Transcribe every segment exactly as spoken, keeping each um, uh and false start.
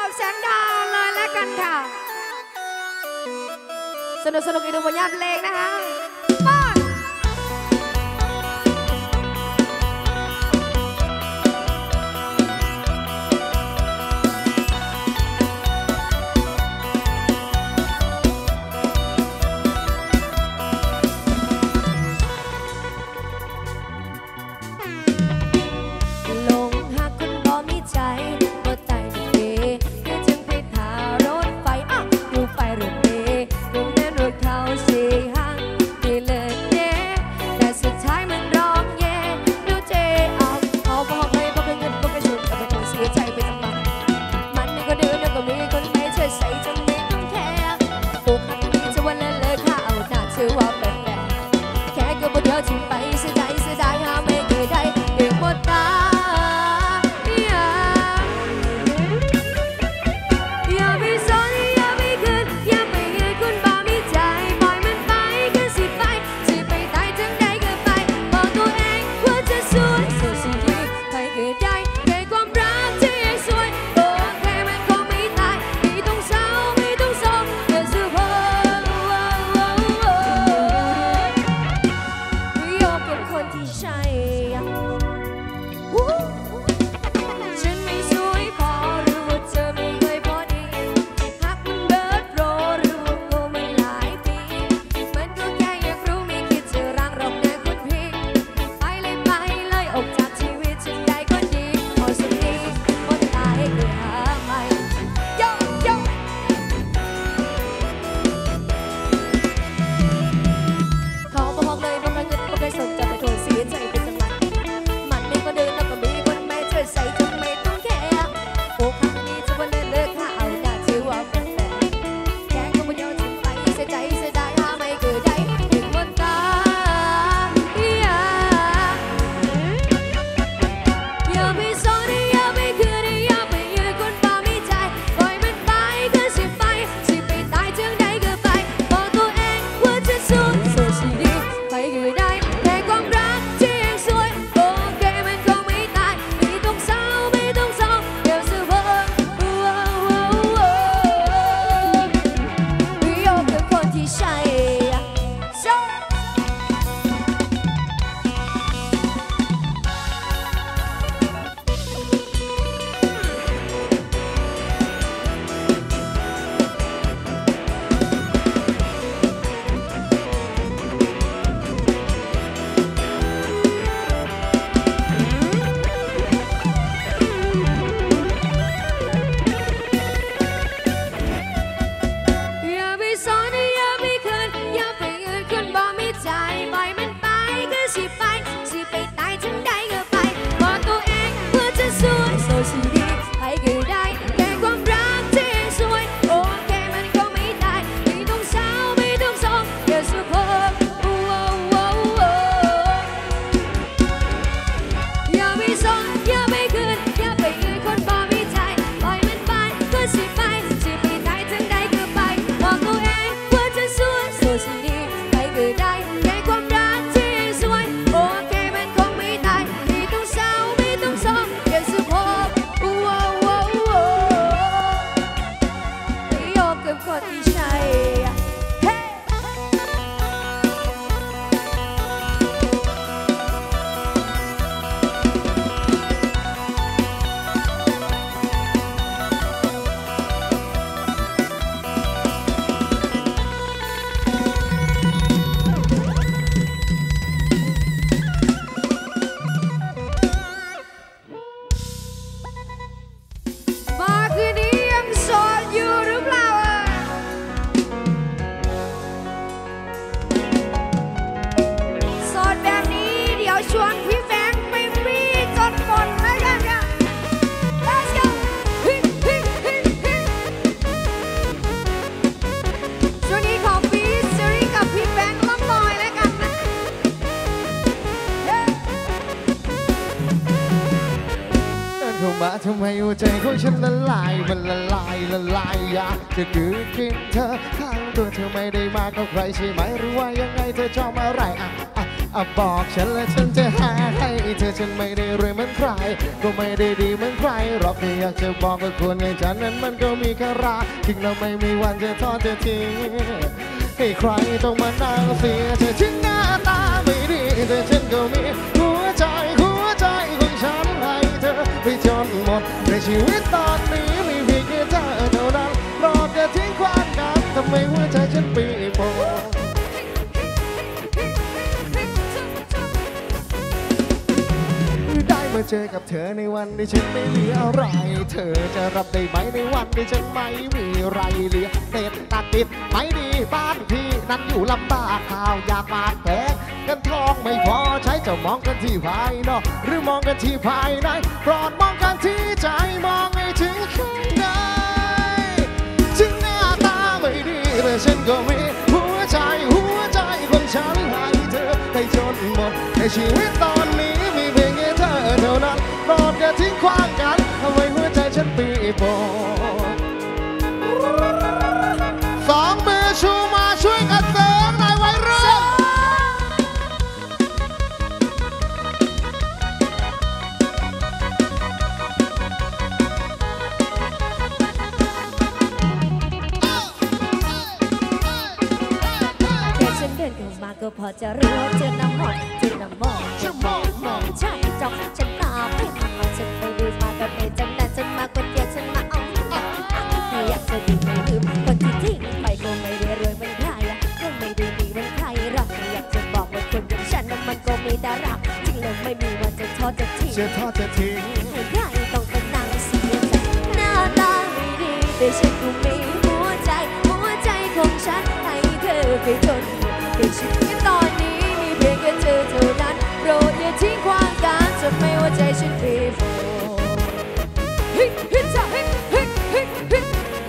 เสียงดังเลยแล้วกันค่ะสนุกสนุกอีกหนึ่งผลงานเพลงนะคะทำไมหัวใจของฉันละลายมันละลายละลายอยากจะกลืนกินเธอข้างตัวเธอไม่ได้มากับใครใช่ไหมหรือว่ายังไงเธอชอบอะไรอ่ะอ่ะอ่ะบอกฉันและฉันจะหาให้เธอฉันไม่ได้รวยเหมือนใครก็ไม่ได้ดีเหมือนใครหรอกแค่อยากจะบอกว่าคนอย่างฉันนั้นมันก็มีค่าราถึงเราไม่มีวันจะทอดจะทิ้งให้ใครต้องมานั่งเสียเธอถึงหน้าตาไม่ดีแต่ฉันก็มีหัวใจหัวใจของฉันให้เธอไปจนหมดในชีวิตตอนนี้มีเพียงแค่เธอเท่านั้นรอจะทิ้งความกันทำไมหัวใจฉันปีโป้ได้มาเจอกับเธอในวันที่ฉันไม่เหลืออะไรเธอจะรับได้ไหมในวันที่ฉันไม่มีไรเหลือเศษตาติดไม่ดีบ้านพี่นั้นอยู่ลำบากข้าวยากมากแพงกันทองไม่พอใช้จะมองกันที่ภายนอกหรือมองกันที่ภายในโปรดมองกันที่ใจมองให้ถึงข้างในถึงหน้าตาไม่ดีแต่ฉันก็มีหัวใจหัวใจของฉันให้เธอได้จนหมดในชีวิตตอนนี้มีเพียงแค่เธอเท่านั้นโปรดอย่าทิ้งขว้างกันทำไมหัวใจฉันปีโป้สองมือชูมาช่วยกันเสริมในวัยรุ่นก็พอจะรู้เจอน้ำมองเจอน้ำมองจะมองมองฉันจ้องฉันตาไม่มาฉันไปดูมาก็ไม่จำได้ฉันมาคนเดียวฉันมาเอาไม่อยากจะดีไม่ลืมคนที่ทิ้งไปก็ไม่ได้รวยเหมือนใครก็ไม่ได้ดีเหมือนใครหรอกอยากจะบอกว่าคนอย่างฉันนั้นมันก็มีดาราจริงแล้วไม่มีวันจะทอดจะทิ้งจะทอดจะทิ้งให้ใครต้องเป็นนางเสียใจหน้าตาไม่ดีแต่ฉันก็มีหัวใจหัวใจของฉันให้เธอไปจนในชีวิตตอนนี้มีเพียงแค่เธอเท่านั้นโปรดอย่าทิ้งความกันจะไม่ว่าใจฉันปีโป้ฮิฮิจ้าฮิฮิฮิฮิ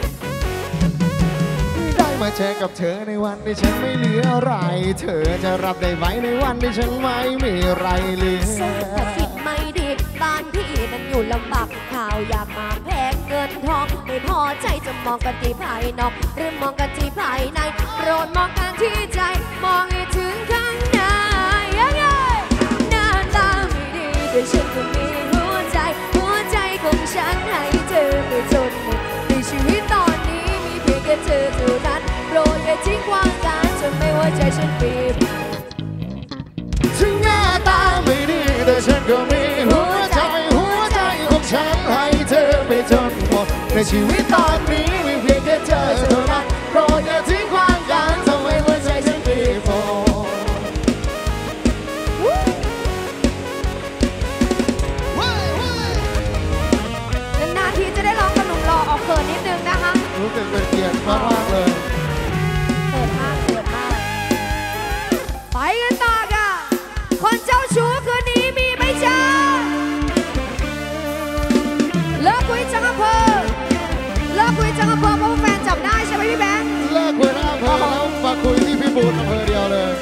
ได้มาเจอกับเธอในวันที่ฉันไม่เหลืออะไรเธอจะรับได้ไหมในวันที่ฉันไม่มีไรเหลือเศรษฐกิจไม่ดีบ้านพี่นั้นอยู่ลำบากข่าวอยากมาแพงเงินทองไม่พอใจจะมองกันที่ภายนอกหรือมองกันที่ภายในโปรดมองกันที่ใจมองให้ถึงข้างในยังไงหน้าตาไม่ดีแต่ฉันก็มีหัวใจหัวใจของฉันให้เธอไปจนหมดในชีวิตตอนนี้มีเพียงแค่เธอเท่านั้นโปรดอย่าทิ้งความกันจนไม่ว่าใจฉันปีบถึงหน้าตาไม่ดีแต่ฉันก็มีหัวใจหัวใจของฉันให้เธอไปจนหมดในชีวิตตอนนี้มีเพียงแค่เธอเท่านั้นโปรดอย่าทิ้งความกันทำไมหัวใจฉันปีโป้นานๆทีจะได้ร้องกับหนุ่มหล่อออกเขินนิดนึงนะคะรู้สึกเป็นเกียรติมากๆเลยเขินมากเขินมากไปกันต่อค่ะคนเจ้าชู้คืนนี้มีไหมจ๊ะเลิกคุยจังอำเภอเลิกคุยจังอำเภอเพราะแฟนจับได้ใช่ไหมพี่แบงค์เลิกคุยนะอำเภอแล้วมาคุยที่พี่บูนอำเภอเดียวเลย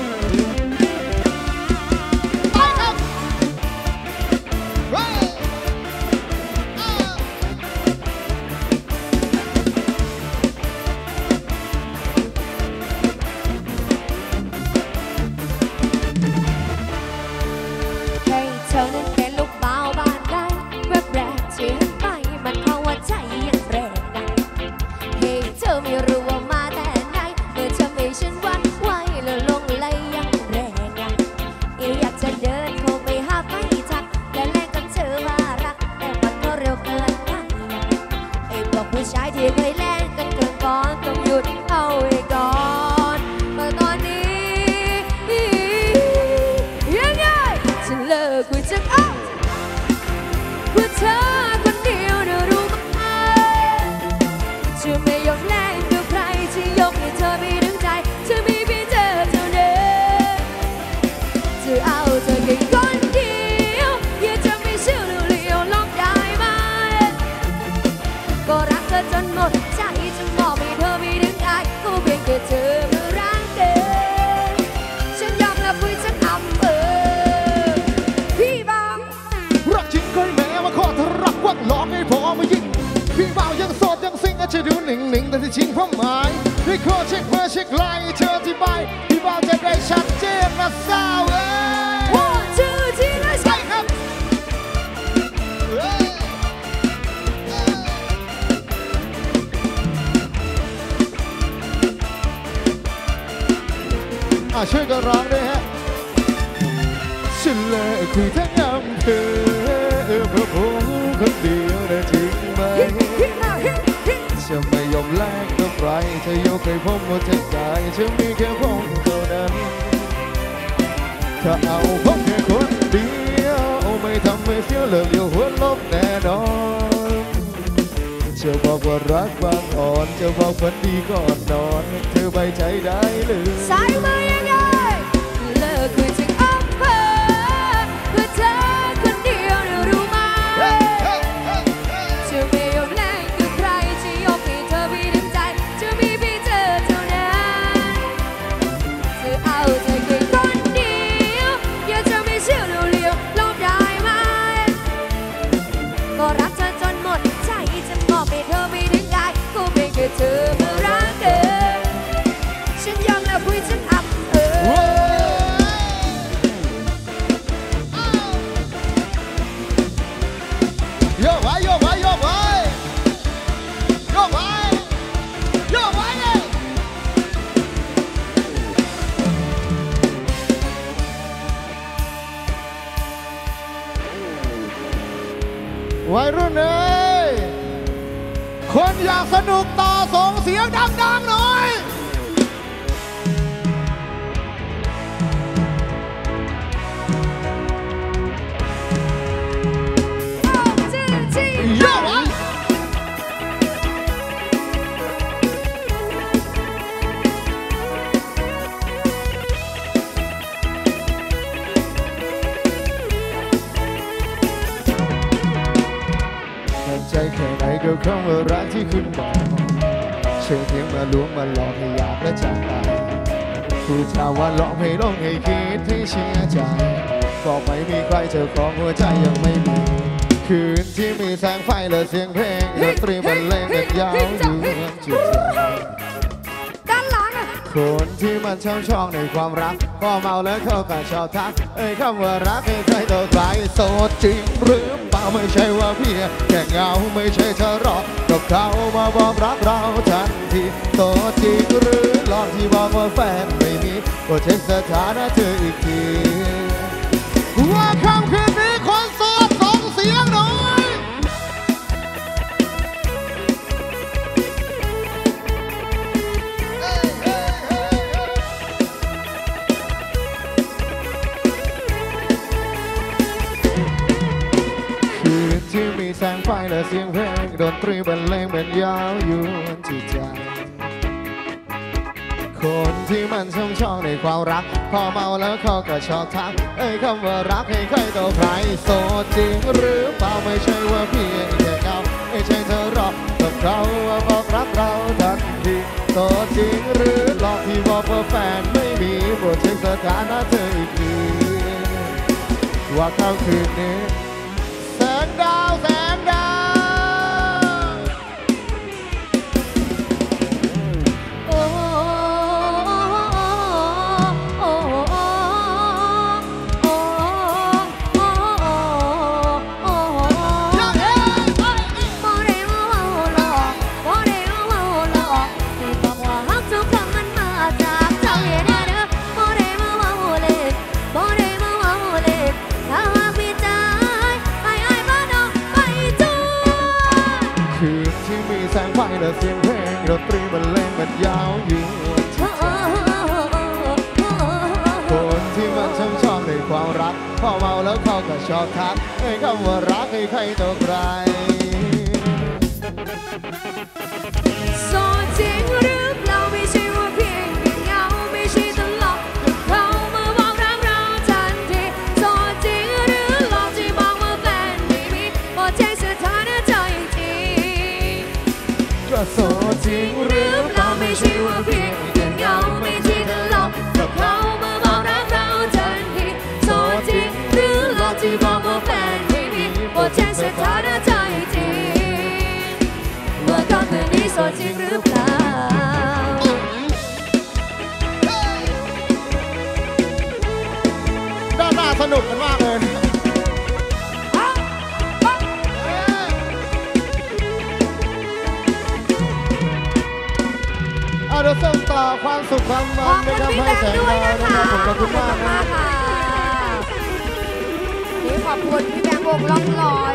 ไปครับให้เธอนั้นเป็นลูกบ่าวบ้านได้แวบแรกที่เห็นไปมันเข้าว่าใจยังแรงนะให้เธอไม่รู้ว่ามาแต่ไหนเมื่อเธอไม่ฉันวันไหวแล้วลงไหลยังแรงนะอยากจะเดินเข้าไปหาไม่ทักและแลกกับเธอว่ารักแต่มันก็เร็วเกินไปไอ้พวกผู้ชายที่เคยแลกกันเกินก่อนต้องหยุดเอาไว้ก่อนเมื่อตอนนี้ยังไงฉันเลิกคุยจากอ้าวเพื่อเธอคนเดียวเธอรู้ไหมจะไม่ยอมแลกกับใครที่ยกให้เธอไปถึงใจจะมีเพียงเธอเท่านั้นจะเอาเธอแค่คนเดียวอย่าจะไม่เชื่อเลี้ยวลองได้ไหมก็รักเธอจนหมดใจจะมอบให้เธอไปถึงใจก็เพียงแค่เธอเมื่อรักเธอฉันยอมแล้วคุยจากอำเภอพี่บ้างรักจริงเคยแม้มาขอเธอรักวักหลอกให้พอมายิงพี่บ่าวยังโสดยังซิงอาจจะดูหนิ่งๆแต่ที่จริงความหมายด้วยข้อเช็คเมื่อเช็คไลน์เธอที่ไปพี่บ่าวจะได้ชัดเจนนะสาวเอ้อ่ะช่วยกันร้องด้วยฮะฉันเลิกคุยทั้งอำเภอเพราะผมคนเดียวนะจริงไหมจะไม่ยอมแลกกับใครจะยกให้ผมหมดใจใจจะมีแค่ผมเท่านั้นถ้าเอาผมแค่คนเดียวไม่ทำให้เสียเลิกเดียวหัวลบแน่นอนจะบอกว่ารักบางอ่อนจะบอกฝันดีก่อนนอนเธอไว้ใจได้หรือสายมือยังไงเลิกคุยจากอำเภอเพื่อเธอคนเดียวรู้ไหมจะไม่ยอมแลกกับใครจะยกให้เธอมีน้ำใจจะมีเพียงเธอเท่านั้นจะเอาใจแค่คนเดียวอย่าจะไม่เชื่อเร็วๆลบได้ไหมก็รักเธอจนหมดใจจะมอบให้เธอไม่ถึงได้ก็เพียงแค่เธอเมื่อรักเธอฉันยอมแล้วคุยฉันอับเออโยกไว้โยกไว้โยกไว้โยกไว้โยกไว้เลยวัยรุ่นเอ้ยคนอยากสนุกต่อส่งเสียงดังๆหน่อยโยกไว้ใจแค่ไหนก็คงว่ารักที่คุณบอกเชื่อเพียงมาลวงมาหลอกให้อยากและจากไปพูดจาว่าหลอกให้ลงให้คิดให้เชื่อใจบอกไม่มีใครเจอของหัวใจยังไม่มีคืนที่มีแสงไฟและเสียงเพลงดนตรีบรรเลงกันยาวอยู่จิตใจด้านหลังคนที่มันช่องช่องในความรักพอเมาแล้วเขาก็ชอบทักเอ้ยคำว่ารักให้ใครตัวใครโสดจริงหรือเปล่าไม่ใช่ว่าเพียงแค่เงาไม่ใช่เธอหรอกกับเขามาบอกรักเราทันทีโสดจริงหรือหลอกที่บอกว่าแฟนไม่มีก็เช็คสถานะเธออีกทีว่าคำคืนนี้คนโสดส่งเสียงหน่อยที่มีแสงไฟและเสียงเพลงดนตรีบรรเลงเป็นยาวอยู่จิตใจคนที่มันช่องช่องในความรักพอเมาแล้วเขาก็ชอบทักเอ้ยคำว่ารักให้ใครต่อใครโสดจริงหรือเปล่าไม่ใช่ว่าเพียงแค่เงาไม่ใช่เธอหรอกกับเขาว่าบอกรักเราทันทีโสดจริงหรือหลอกที่บอกว่าแฟนไม่มีโปรดเช็คสถานะเธออีกทีว่าค่ำคืนนี้แสงดาวแสงดาวโอ้โอ้โอ้โอ้โอ้โอ้ยังเอ้ยโมเดลโมหลอกโมเดลโมหลอกที่บอกว่าฮักทุกคำมันมาจากใจเนี่ยนะโมเดลโมเล่โมเดลโมเล่ถ้าหากมีใจคืนที่มีแสงไฟและเสียงเพลงดนตรีบรรเลงมันยาวอยู่คนที่มันช่างชอบในความรักพอเมาแล้วเขาก็ชอบทักไอ้คำว่ารักให้ใครต่อใครโสดจริงหรือเปล่าไม่ใช่ว่าเพียงแค่เงาไม่ใช่ตลกกับเขามาบอกรักเราทันทีโสดจริงหรือหลอกที่บอกว่าแฟนไม่มีพอใจสถานะใจจริงก็โสดจริงหรือเปล่าไม่ใช่ว่าเพียงแค่เงาไม่ใช่ตลกกับเขามาบอกรักเราทันทีโสดจริงหรือหลอกที่บอกว่าแฟนไม่มีพอใจสถานะใจจริงว่าค่ำคืนนี้โสดจริงหรือเปล่าด้านหน้าสนุกกันมากเลยเดี๋ยวส่งต่อความสุขความขมัอน บนะคุณครับพี่ให้แบงแสค์งด้วยดาวนะนะคคะรับผมขอบคุณมากนะค่ะนี่ขอบคุณพี่แบงค์วงล่องลอย